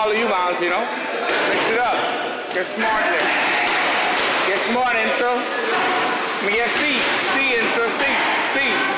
all of you moms, you know. Mix it up. Get smart there. Get smart, intro. Let me get C. C, intro, C. C.